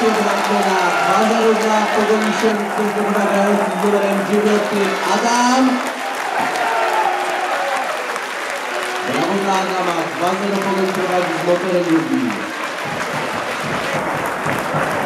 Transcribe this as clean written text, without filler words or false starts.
się Bramkę na 2-0 dla Pogoni Siedlce, grający z numerem 9 Adam. Brawo dla Adama, 2-0 Pogoń prowadzi z motorem Lublin.